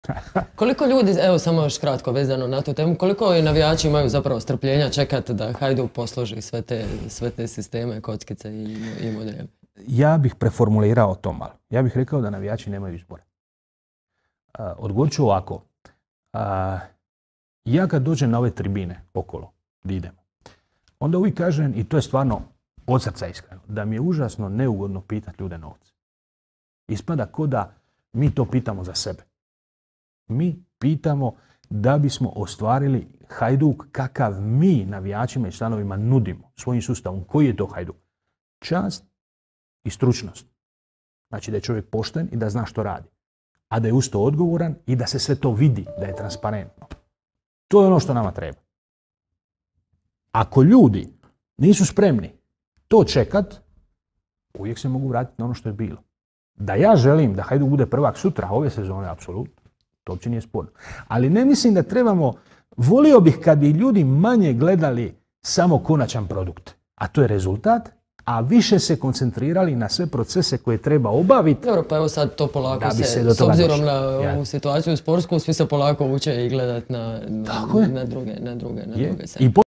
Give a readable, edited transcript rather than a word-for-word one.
Koliko ljudi, evo samo još kratko vezano na tu temu, koliko i navijači imaju zapravo strpljenja čekati da Hajduk posloži sve te sisteme, kockice i modele? Ja bih preformulirao to malo. Ja bih rekao da navijači nemaju izbora. Odgovorit ću ovako. Ja kad dođem na ove tribine okolo, gdje idemo, onda uvijek kažem, i to je stvarno od srca iskreno, da mi je užasno neugodno pitati ljude novce. Ispada ko da mi to pitamo za sebe. Mi pitamo da bismo ostvarili Hajduk kakav mi navijačima i članovima nudimo svojim sustavom. Koji je to Hajduk? Čast i stručnost. Znači da je čovjek pošten i da zna što radi. A da je uz to odgovoran i da se sve to vidi, da je transparentno. To je ono što nama treba. Ako ljudi nisu spremni to čekat, uvijek se mogu vratiti na ono što je bilo. Da ja želim da Hajduk bude prvak sutra, ove sezone, apsolutno. To uopće nije sporno. Ali ne mislim da trebamo, volio bih kad bi ljudi manje gledali samo konačan produkt, a to je rezultat, a više se koncentrirali na sve procese koje treba obaviti. Dobro, pa evo sad to polako s obzirom na ovu situaciju sportsku, svi se polako uče i gledati na druge sekcije.